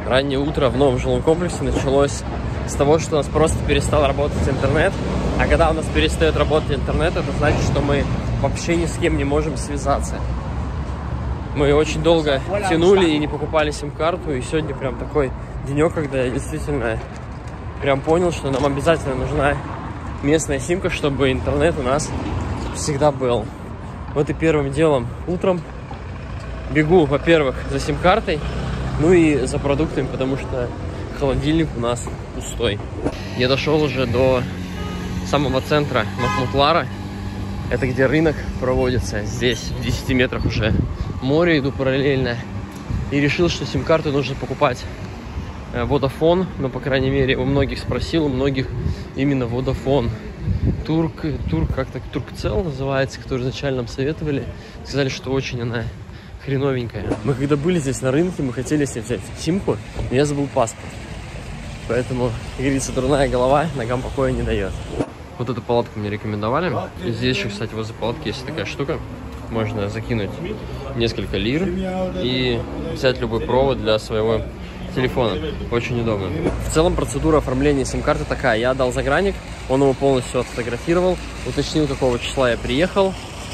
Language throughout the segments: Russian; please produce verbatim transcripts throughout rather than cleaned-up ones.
Раннее утро в новом жилом комплексе началось с того, что у нас просто перестал работать интернет. А когда у нас перестает работать интернет, это значит, что мы вообще ни с кем не можем связаться. Мы очень долго тянули и не покупали сим-карту. И сегодня прям такой денек, когда я действительно прям понял, что нам обязательно нужна местная симка, чтобы интернет у нас всегда был. Вот и первым делом утром бегу, во-первых, за сим-картой, ну и за продуктами, потому что холодильник у нас пустой. Я дошел уже до самого центра Махмутлара. Это где рынок проводится. Здесь в десяти метрах уже море, иду параллельно. И решил, что сим-карту нужно покупать Vodafone. Но, по крайней мере, у многих спросил, у многих именно Vodafone. Турк, Турк как-то Туркцел называется, который изначально нам советовали. Сказали, что очень она хреновенькая. Мы когда были здесь на рынке, мы хотели себе взять симку, но я забыл паспорт. Поэтому, как говорится, дурная голова ногам покоя не дает. Вот эту палатку мне рекомендовали. И здесь еще, кстати, возле палатки есть такая штука. Можно закинуть несколько лир и взять любой провод для своего телефона. Очень удобно. В целом процедура оформления сим-карты такая. Я отдал загранник, он его полностью отфотографировал, уточнил, какого числа я приехал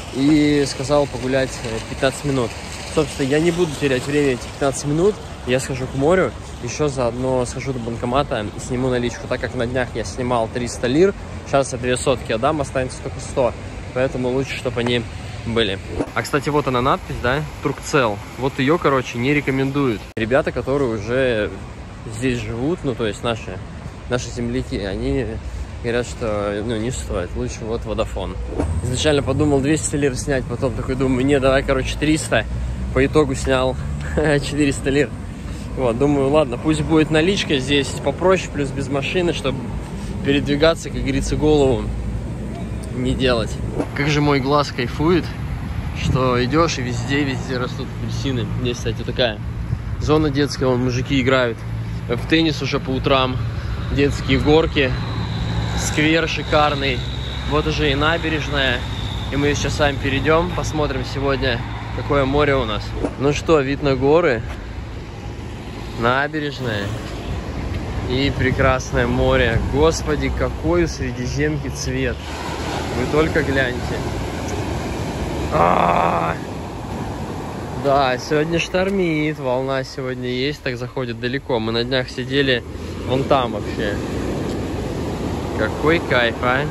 и сказал погулять пятнадцать минут. Собственно, я не буду терять время эти пятнадцать минут. Я схожу к морю, еще заодно схожу до банкомата и сниму наличку. Так как на днях я снимал триста лир, сейчас я две сотки отдам, останется только сто. Поэтому лучше, чтобы они были. А, кстати, вот она надпись, да, Туркцел. Вот ее, короче, не рекомендуют. Ребята, которые уже здесь живут, ну, то есть наши, наши земляки, они говорят, что, ну, не стоит. Лучше вот Vodafone. Изначально подумал двести лир снять, потом такой думаю, не, давай, короче, триста. По итогу снял четыреста лир. Вот, думаю, ладно, пусть будет наличка здесь попроще, плюс без машины, чтобы передвигаться, как говорится, голову не делать. Как же мой глаз кайфует, что идешь и везде-везде растут апельсины. Здесь, кстати, такая зона детская, вон мужики играют в теннис уже по утрам, детские горки, сквер шикарный, вот уже и набережная. И мы сейчас сами перейдем, посмотрим сегодня, какое море у нас. Ну что, вид на горы, набережная и прекрасное море. Господи, какой у Средиземки цвет. Вы только гляньте. А-а-а! Да, сегодня штормит, волна сегодня есть, так заходит далеко. Мы на днях сидели вон там вообще. Какой кайф, а?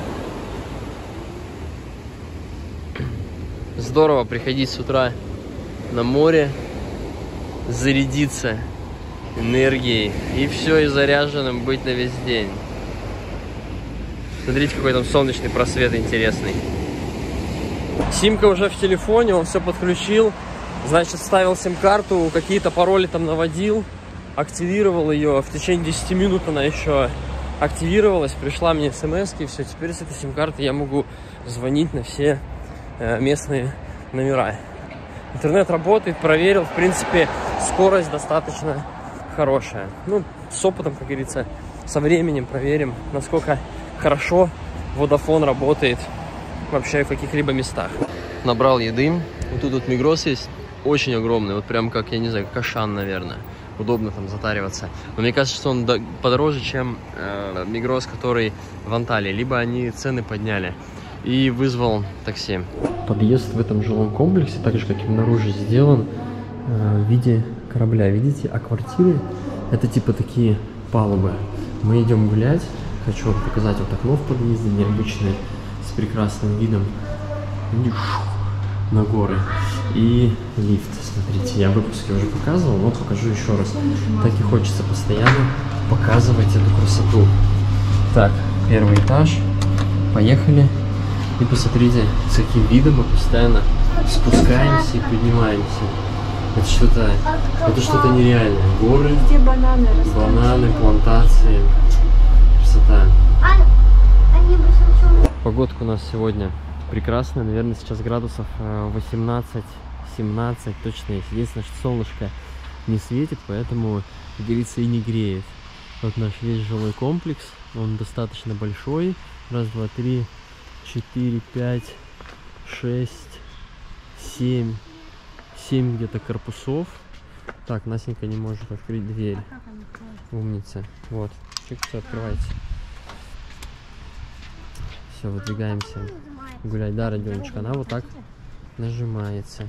Здорово приходить с утра на море, зарядиться энергией и все, и заряженным быть на весь день. Смотрите, какой там солнечный просвет интересный. Симка уже в телефоне, он все подключил. Значит, вставил сим-карту, какие-то пароли там наводил, активировал ее. В течение десяти минут она еще активировалась, пришла мне смс, и все. Теперь с этой сим-карты я могу звонить на все э, местные номера. Интернет работает, проверил. В принципе, скорость достаточно хорошая. Ну, с опытом, как говорится, со временем проверим, насколько хорошо Vodafone работает вообще в каких-либо местах. Набрал еды. Вот тут вот Мигрос есть, очень огромный, вот прям как, я не знаю, как Ашан, наверное. Удобно там затариваться. Но мне кажется, что он подороже, чем э, Мигрос, который в Анталии. Либо они цены подняли. И вызвал такси. Подъезд в этом жилом комплексе, так же, как и наружу, сделан э, в виде корабля. Видите? А квартиры — это типа такие палубы. Мы идем гулять. Хочу вам показать вот окно в подъезде необычное, с прекрасным видом на горы. И лифт, смотрите, я в выпуске уже показывал, но покажу еще раз. Так и хочется постоянно показывать эту красоту. Так, первый этаж. Поехали. И посмотрите, с каким видом мы постоянно спускаемся и поднимаемся. Это что-то, это что-то нереальное. Горы, бананы, бананы, плантации. Красота. Погодка у нас сегодня прекрасная. Наверное, сейчас градусов восемнадцать-семнадцать точно есть. Единственное, что солнышко не светит, поэтому, как говорится, и не греет. Вот наш весь жилой комплекс. Он достаточно большой. Раз, два, три, четыре, пять, шесть, семь. семь где-то корпусов. Так, Настенька не может открыть дверь. Умница. Вот. Чик, все, открывайте. Все, выдвигаемся. Гулять. Да, Родионочка, она вот так нажимается.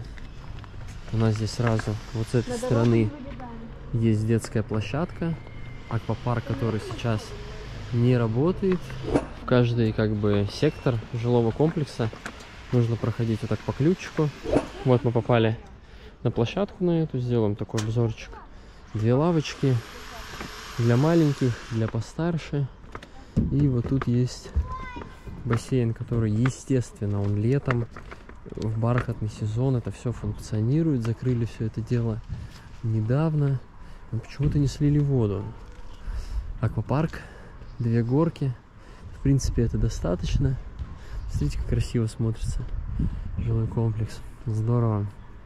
У нас здесь сразу вот с этой стороны есть детская площадка. Аквапарк, который сейчас не работает. В каждый как бы сектор жилого комплекса нужно проходить вот так по ключику. Вот мы попали на площадку на эту, сделаем такой обзорчик. Две лавочки для маленьких, для постарше. И вот тут есть бассейн, который, естественно, он летом, в бархатный сезон, это все функционирует. Закрыли все это дело недавно, но почему-то не слили воду. Аквапарк, две горки. В принципе, это достаточно. Смотрите, как красиво смотрится жилой комплекс. Здорово.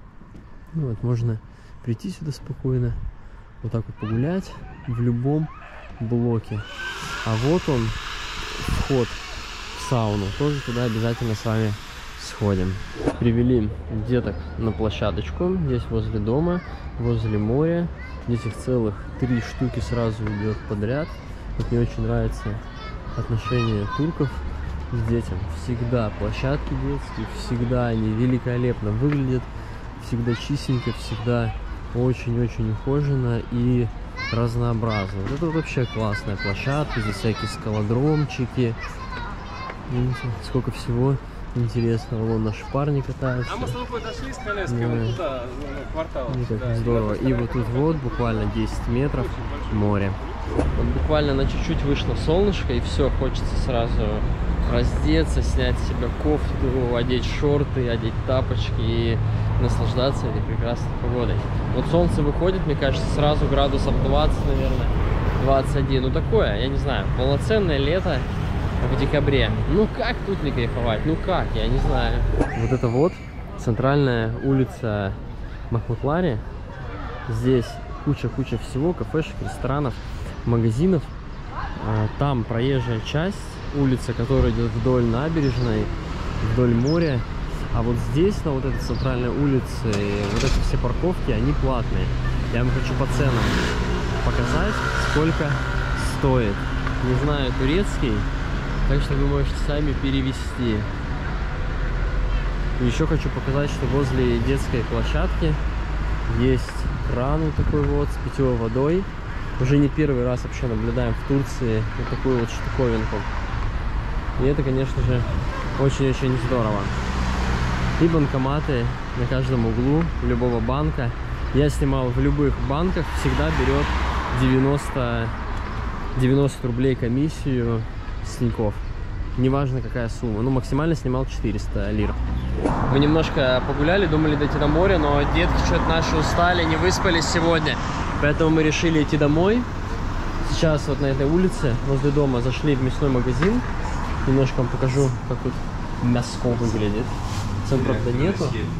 Ну вот, можно прийти сюда спокойно, вот так вот погулять в любом блоке. А вот он, вход в сауну. Тоже туда обязательно с вами сходим. Привели деток на площадочку. Здесь возле дома, возле моря. Здесь их целых три штуки сразу идет подряд. Вот мне очень нравится отношение турков к детям. Всегда площадки детские, всегда они великолепно выглядят, всегда чистенько, всегда очень-очень ухоженно и разнообразно. Вот это вот вообще классная площадка. Здесь всякие скалодромчики. Видите, сколько всего интересного. Вон наши парни катаются. А мы с тобой дошли с коляской да. вот туда, ну, квартал. Ну, как да, здорово. И вот тут вот буквально десять метров море. Вот буквально на чуть-чуть вышло солнышко, и все, хочется сразу раздеться, снять с себя кофту, одеть шорты, одеть тапочки и наслаждаться этой прекрасной погодой. Вот солнце выходит, мне кажется, сразу градусов двадцать, наверное, двадцать один. Ну такое, я не знаю, полноценное лето в декабре. Ну как тут не кайфовать? Ну как? Я не знаю. Вот это вот центральная улица Махмутлари. Здесь куча-куча всего, кафешек, ресторанов, магазинов. Там проезжая часть, улица, которая идет вдоль набережной, вдоль моря. А вот здесь, на вот этой центральной улице, вот эти все парковки, они платные. Я вам хочу по ценам показать, сколько стоит. Не знаю турецкий, так что вы можете сами перевести. Еще хочу показать, что возле детской площадки есть кран вот такой вот с питьевой водой. Уже не первый раз вообще наблюдаем в Турции вот такую вот штуковинку. И это, конечно же, очень-очень здорово. И банкоматы на каждом углу любого банка. Я снимал в любых банках, всегда берет девяносто, девяносто рублей комиссию с Тинькофф. Неважно какая сумма. Ну, максимально снимал четыреста лир. Мы немножко погуляли, думали дойти до моря, но детки что-то наши устали, не выспались сегодня. Поэтому мы решили идти домой. Сейчас вот на этой улице, возле дома, зашли в мясной магазин. Немножко вам покажу, как тут мяско выглядит. Цен, правда, нету.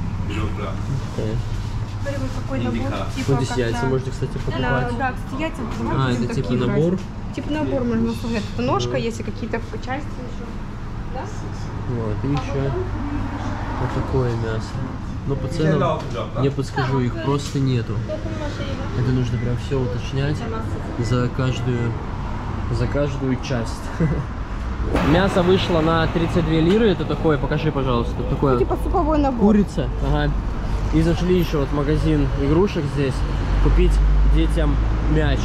Okay. Какой набор, типа, вот здесь яйца на... можете, кстати, покупать. Да, кстати, яйца. А, это типа набор? Брать. Типа набор можно сказать. Это ножка, да. Если какие-то части еще. Да? Вот, и еще вот такое мясо. Но по ценам, я подскажу, их просто нету. Это нужно прям все уточнять за каждую, за каждую часть. Мясо вышло на тридцать две лиры. Это такое, покажи, пожалуйста. Такое типа суповой набор. Курица. Ага. И зашли еще вот в магазин игрушек здесь купить детям мяч.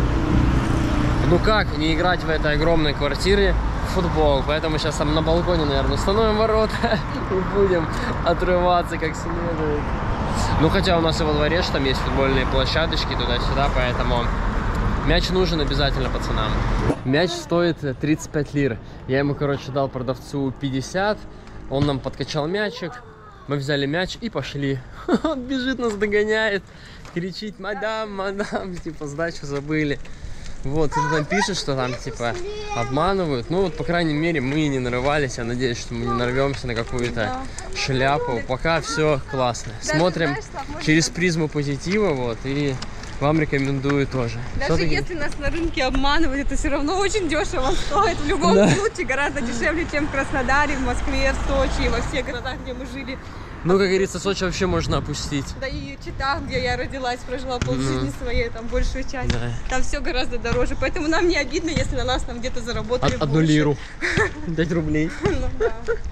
Ну как не играть в этой огромной квартире в футбол? Поэтому сейчас там на балконе, наверное, установим ворота и будем отрываться как следует. Ну хотя у нас и во дворе что там есть футбольные площадочки туда-сюда, поэтому мяч нужен обязательно пацанам. Мяч стоит тридцать пять лир. Я ему, короче, дал продавцу пятьдесят. Он нам подкачал мячик. Мы взяли мяч и пошли. Он бежит, нас догоняет. Кричит: мадам, мадам, типа сдачу забыли. Вот, и там пишет, что там типа обманывают. Ну вот, по крайней мере, мы не нарывались. Я надеюсь, что мы не нарвемся на какую-то шляпу. Пока все классно. Смотрим через призму позитива, вот, и вам рекомендую тоже. Даже если нас на рынке обманывают, это все равно очень дешево стоит. В любом да. случае гораздо дешевле, чем в Краснодаре, в Москве, в Сочи, во всех городах, где мы жили Ну, как говорится, Сочи вообще можно опустить. Да и Чита, где я родилась, прожила полжизни mm. своей, там большую часть. Да. Там все гораздо дороже. Поэтому нам не обидно, если на нас там где-то заработали Од- Одну лиру. пять рублей. Ну да.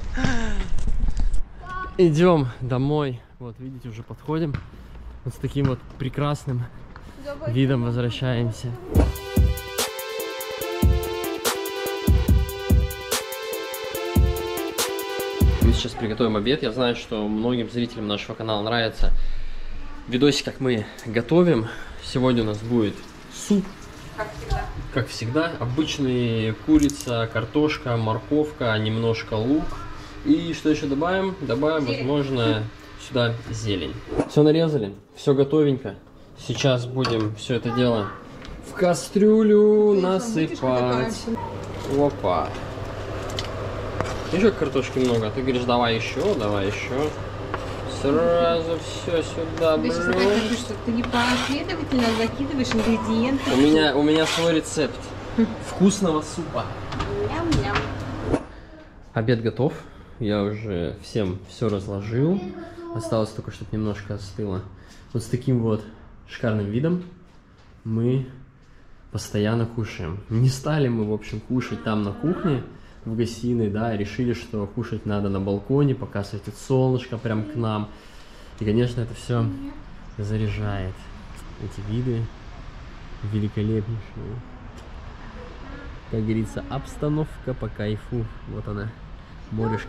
Идем домой. Вот, видите, уже подходим. Вот с таким вот прекрасным видом возвращаемся. Мы сейчас приготовим обед. Я знаю, что многим зрителям нашего канала нравится видосик, как мы готовим. Сегодня у нас будет суп. Как всегда. Как всегда. Обычный курица, картошка, морковка, немножко лук. И что еще добавим? Добавим, зелень. Возможно, сюда зелень. Все нарезали, все готовенько. Сейчас будем все это дело в кастрюлю насыпать. Опа. Еще картошки много. Ты говоришь, давай еще, давай еще. Сразу все сюда. Ты сейчас опять что ты не последовательно закидываешь ингредиенты. У меня, у меня свой рецепт вкусного супа. Ням-ням. Обед готов. Я уже всем все разложил. Осталось только, чтобы немножко остыло. Вот с таким вот шикарным видом мы постоянно кушаем. Не стали мы, в общем, кушать там на кухне, в гостиной, да, решили, что кушать надо на балконе, пока светит солнышко прям к нам. И, конечно, это все заряжает. Эти виды великолепнейшие. Как говорится, обстановка по кайфу. Вот она, морешко.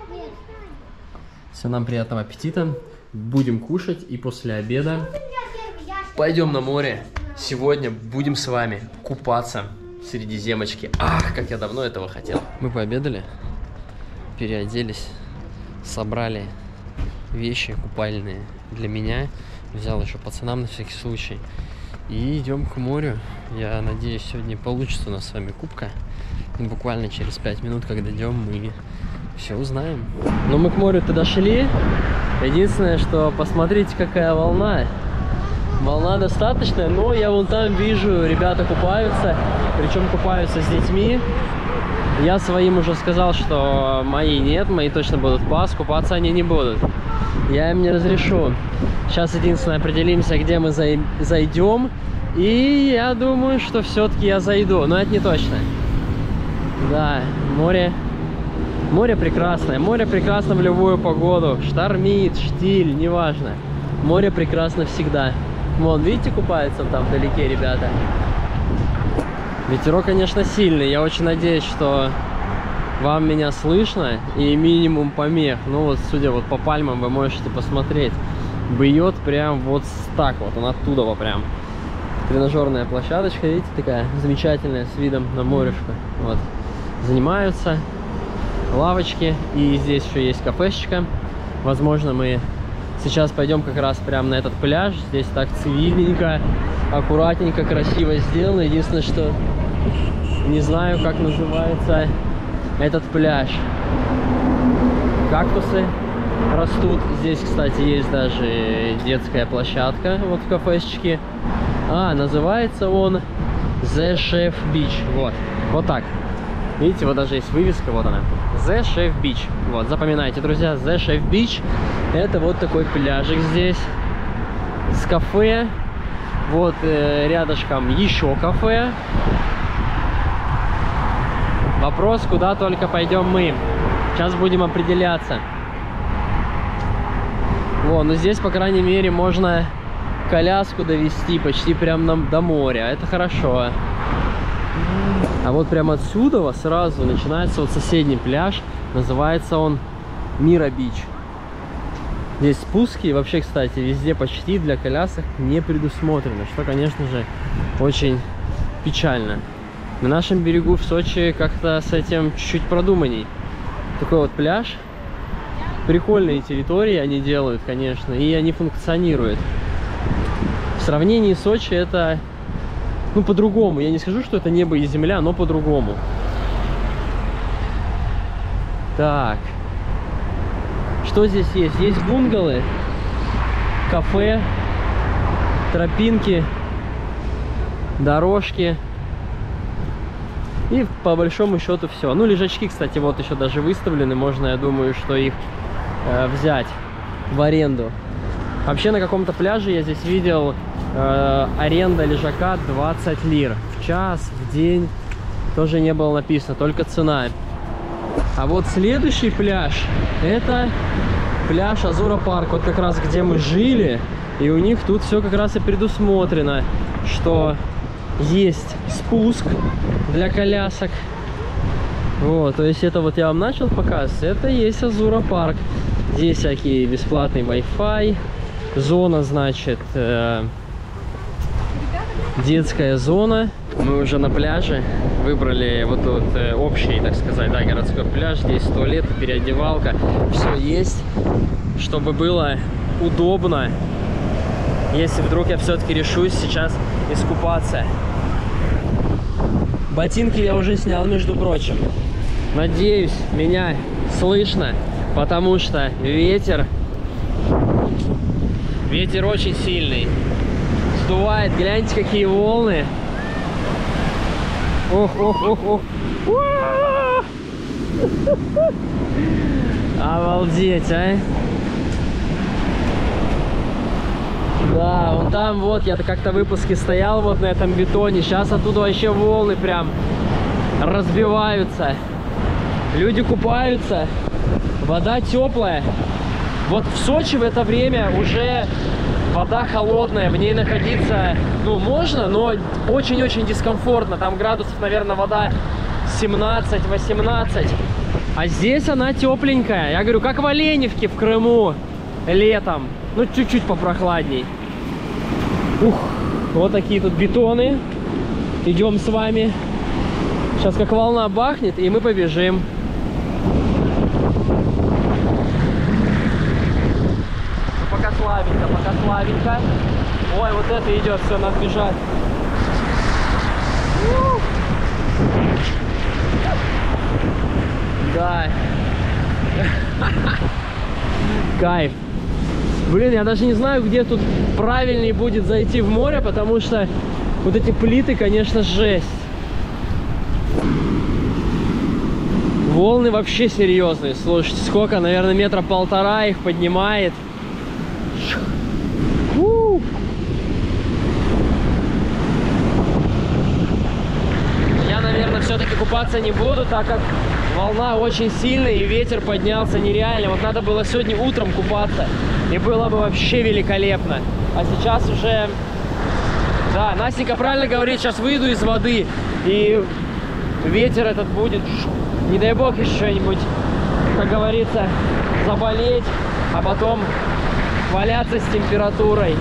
Все, нам приятного аппетита. Будем кушать, и после обеда пойдем на море. Сегодня будем с вами купаться в Средиземочке. Ах, как я давно этого хотел. Мы пообедали, переоделись, собрали вещи купальные для меня. Взял еще пацанам на всякий случай. И идем к морю. Я надеюсь, сегодня получится у нас с вами купка. И буквально через пять минут, когда идем, мы все узнаем. Но мы к морю-то дошли. Единственное, что посмотрите, какая волна. Волна достаточная, но я вон там вижу, ребята купаются. Причем купаются с детьми. Я своим уже сказал, что мои нет, мои точно будут в пас, купаться они не будут. Я им не разрешу. Сейчас единственное определимся, где мы зайдем. И я думаю, что все-таки я зайду, но это не точно. Да, море, море прекрасное, море прекрасно в любую погоду. Штормит, штиль, неважно. Море прекрасно всегда. Вон, видите, купаются там вдалеке ребята. Ветерок, конечно, сильный. Я очень надеюсь, что вам меня слышно и минимум помех. Ну вот, судя вот по пальмам, вы можете посмотреть. Бьет прям вот так вот, он оттуда вот прям. Тренажерная площадочка, видите, такая замечательная, с видом на морешко. Вот. Занимаются, лавочки, и здесь еще есть кафешечка. Возможно, мы сейчас пойдем как раз прямо на этот пляж. Здесь так цивильненько, аккуратненько, красиво сделано. Единственное, что не знаю, как называется этот пляж. Кактусы растут. Здесь, кстати, есть даже детская площадка, вот в кафешечке. А, называется он The Chef Beach. Вот, вот так. Видите, вот даже есть вывеска, вот она. The Chef Beach. Вот, запоминайте, друзья, The Chef Beach. Это вот такой пляжик здесь с кафе. Вот э, рядышком еще кафе. Вопрос, куда только пойдем мы. Сейчас будем определяться. Вон, ну здесь, по крайней мере, можно коляску довести почти прям на, до моря. Это хорошо. А вот прямо отсюда сразу начинается вот соседний пляж. Называется он Мира Бич. Здесь спуски. Вообще, кстати, везде почти для колясок не предусмотрено. Что, конечно же, очень печально. На нашем берегу в Сочи как-то с этим чуть-чуть продуманней. Такой вот пляж. Прикольные территории они делают, конечно, и они функционируют. В сравнении с Сочи это, ну, по-другому. Я не скажу, что это небо и земля, но по-другому. Так. Что здесь есть? Есть бунгалы, кафе, тропинки, дорожки. И по большому счету все. Ну, лежачки, кстати, вот еще даже выставлены. Можно, я думаю, что их э, взять. в аренду. Вообще на каком-то пляже я здесь видел э, аренда лежака двадцать лир. В час, в день. Тоже не было написано, только цена. А вот следующий пляж, это пляж Азура Парк. Вот как раз где мы жили. И у них тут все как раз и предусмотрено, что есть спуск для колясок. Вот, то есть это вот я вам начал показывать. Это есть Азура Парк. Здесь всякие бесплатный Wi-Fi. Зона, значит, э, детская зона. Мы уже на пляже. Выбрали вот тут э, общий, так сказать, да, городской пляж. Здесь туалет, переодевалка. Все есть, чтобы было удобно, если вдруг я все-таки решусь сейчас искупаться. Ботинки я уже снял, между прочим. Надеюсь, меня слышно, потому что ветер, ветер очень сильный. Сдувает, гляньте, какие волны. Ох, ох, ох, ох. Обалдеть, а. Да, вон там вот, я как-то в выпуске стоял вот на этом бетоне. Сейчас оттуда вообще волны прям разбиваются. Люди купаются. Вода теплая. Вот в Сочи в это время уже вода холодная. В ней находиться, ну, можно, но очень-очень дискомфортно. Там градусов, наверное, вода семнадцать-восемнадцать. А здесь она тепленькая. Я говорю, как в Оленевке в Крыму летом. Ну, чуть-чуть попрохладней. Ух, вот такие тут бетоны. Идем с вами. Сейчас как волна бахнет, и мы побежим. Пока слабенько, пока слабенько. Ой, вот это идет, все, надо бежать. Ух. Да. Кайф. Блин, я даже не знаю, где тут правильнее будет зайти в море, потому что вот эти плиты, конечно, жесть. Волны вообще серьезные. Слушайте, сколько, наверное, метра полтора их поднимает. Фу. Я, наверное, все-таки купаться не буду, так как волна очень сильная и ветер поднялся нереально. Вот надо было сегодня утром купаться, и было бы вообще великолепно. А сейчас уже... Да, Настенька правильно говорит, сейчас выйду из воды, и ветер этот будет... Не дай бог еще что-нибудь, как говорится, заболеть, а потом валяться с температурой.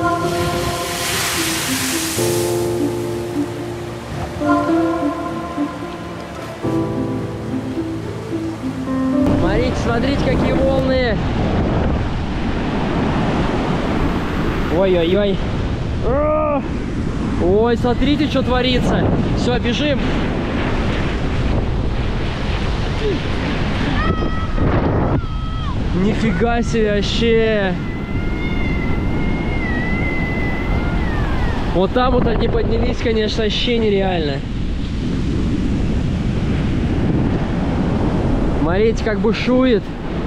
Смотрите, смотрите, какие волны. Ой-ой-ой. Ой, смотрите, что творится. Все, бежим. Нифига себе вообще. Вот там вот они поднялись, конечно, вообще нереально. Смотрите, как бушует.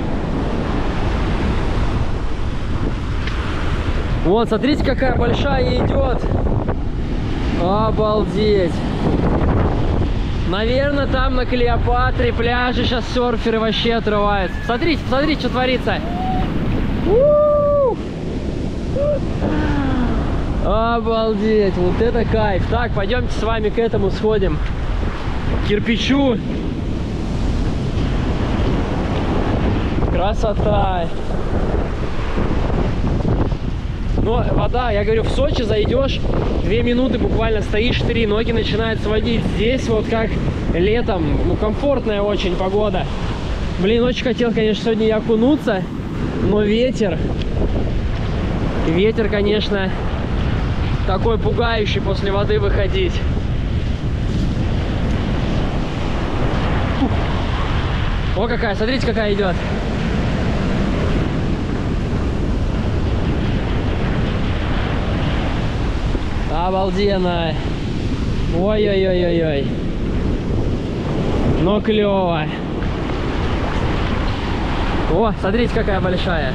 Вот, смотрите, какая большая идет. Обалдеть. Наверное, там на Клеопатре пляже сейчас серферы вообще отрываются. Смотрите, смотрите, что творится. У-у-у! Обалдеть, вот это кайф. Так, пойдемте с вами к этому сходим. К кирпичу. Красота. Но вода, я говорю, в Сочи зайдешь, две минуты буквально стоишь, три ноги начинают сводить. Здесь вот как летом, ну, комфортная очень погода. Блин, очень хотел, конечно, сегодня и окунуться, но ветер, ветер, конечно, такой пугающий после воды выходить. О, какая, смотрите, какая идет. Обалденно. Ой-ой-ой-ой-ой. Но клево. О, смотрите, какая большая.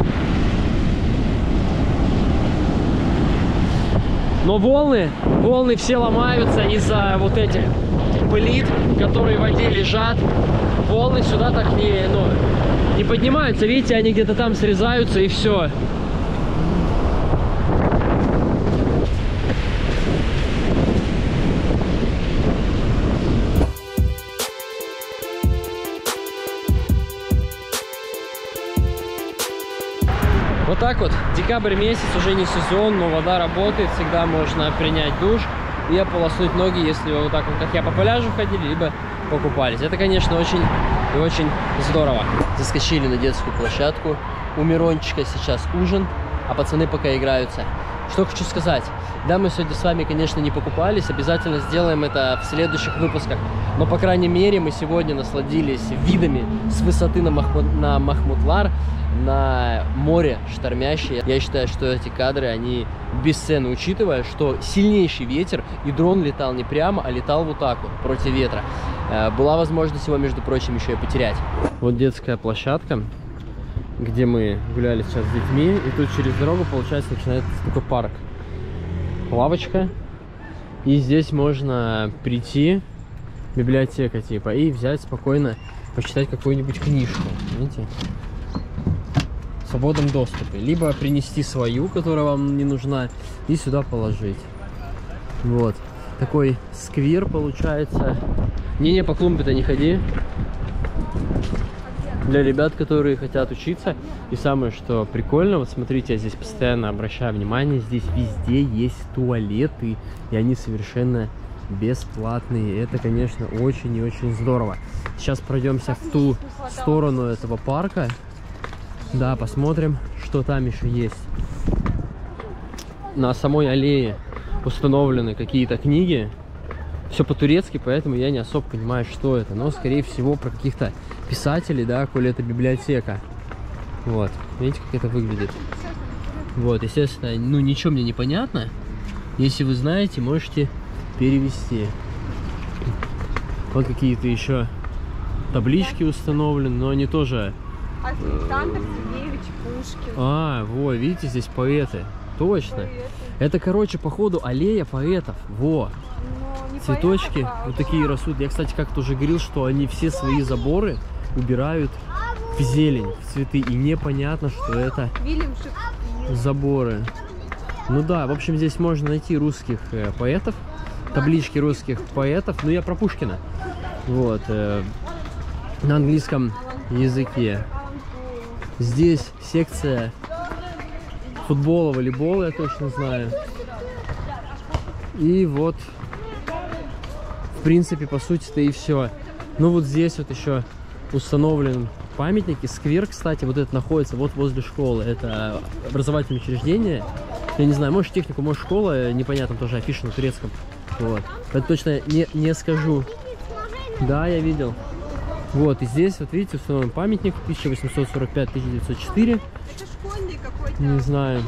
Но волны, волны все ломаются из-за вот этих плит, которые в воде лежат. Волны сюда так не, ну, не поднимаются. Видите, они где-то там срезаются и все. Вот так вот, декабрь месяц, уже не сезон, но вода работает, всегда можно принять душ и ополоснуть ноги, если вы вот так вот, как я, по пляжу ходили, либо покупались. Это, конечно, очень и очень здорово. Заскочили на детскую площадку, у Мирончика сейчас ужин, а пацаны пока играются. Что хочу сказать, да, мы сегодня с вами, конечно, не покупались, обязательно сделаем это в следующих выпусках, но, по крайней мере, мы сегодня насладились видами с высоты на, Махму... на Махмутлар, на море штормящее. Я считаю, что эти кадры, они бесценны, учитывая, что сильнейший ветер, и дрон летал не прямо, а летал вот так вот, против ветра. Была возможность его, между прочим, еще и потерять. Вот детская площадка, где мы гуляли сейчас с детьми, и тут через дорогу, получается, начинается такой парк. Лавочка, и здесь можно прийти, библиотека типа, и взять спокойно, почитать какую-нибудь книжку, видите? В свободном доступе. Либо принести свою, которая вам не нужна, и сюда положить. Вот. Такой сквер получается. Не-не, по клумбе-то не ходи. Для ребят, которые хотят учиться. И самое, что прикольно, вот смотрите, я здесь постоянно обращаю внимание, здесь везде есть туалеты, и они совершенно бесплатные. Это, конечно, очень и очень здорово. Сейчас пройдемся в ту сторону этого парка. Да, посмотрим, что там еще есть. На самой аллее установлены какие-то книги. Все по-турецки, поэтому я не особо понимаю, что это. Но, скорее всего, про каких-то писателей, да, коли это библиотека. Вот, видите, как это выглядит. Вот, естественно, ну, ничего мне не понятно. Если вы знаете, можете перевести. Вот какие-то еще таблички установлены, но они тоже... Александр Сергеевич Пушкин. А, вот, видите, здесь поэты. Точно. Поэты. Это, короче, походу, аллея поэтов. Во. Цветочки поэтов, а вот такие растут. Я, кстати, как-то уже говорил, что они все свои заборы убирают в зелень, в цветы. И непонятно, что это заборы. Ну да, в общем, здесь можно найти русских э, поэтов. Таблички русских поэтов. Ну, я про Пушкина. Вот. Э, на английском языке. Здесь секция футбола, волейбола, я точно знаю. И вот, в принципе, по сути-то и все. Ну вот здесь вот еще установлен памятник и сквер, кстати, вот этот находится вот возле школы. Это образовательное учреждение. Я не знаю, может технику, может школа, непонятно, тоже афиша на турецком. Вот. Это точно не, не скажу. Да, я видел. Вот, и здесь, вот видите, установлен памятник тысяча восемьсот сорок пять — тысяча девятьсот четыре. Это школьный какой-то. Не знаю.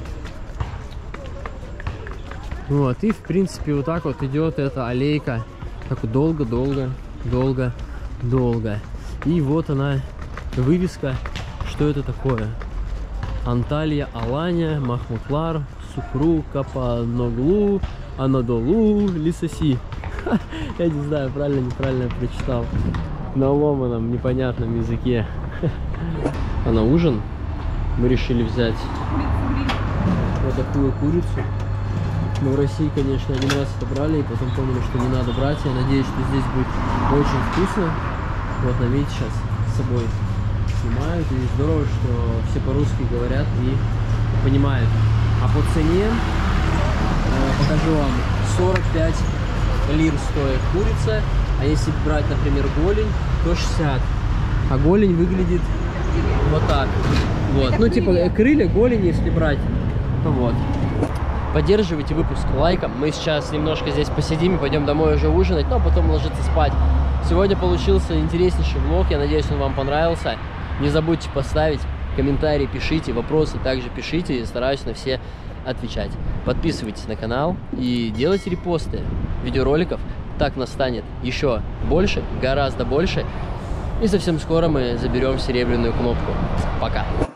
Вот, и в принципе вот так вот идет эта аллейка. Так вот долго, долго, долго, долго. И вот она, вывеска. Что это такое? Анталия, Алания, Махмутлар, Сукру, Капаноглу, Анадолу, Лисаси. Я не знаю, правильно, неправильно я прочитал. На ломаном, непонятном языке. А на ужин мы решили взять вот такую курицу. Мы в России, конечно, один раз это брали, и потом поняли, что не надо брать. Я надеюсь, что здесь будет очень вкусно. Вот, нам видите, сейчас с собой снимают. И здорово, что все по-русски говорят и понимают. А по цене, э, покажу вам, сорок пять лир стоит курица. А если брать, например, голень, то шестьдесят. А голень выглядит вот так. Вот. Ну, типа крылья, голень, если брать. Вот. Поддерживайте выпуск лайком. Мы сейчас немножко здесь посидим и пойдем домой уже ужинать, ну а потом ложиться спать. Сегодня получился интереснейший влог. Я надеюсь, он вам понравился. Не забудьте поставить комментарии, пишите, вопросы также пишите. Стараюсь на все отвечать. Подписывайтесь на канал и делайте репосты видеороликов. Так нас станет еще больше, гораздо больше. И совсем скоро мы заберем серебряную кнопку. Пока!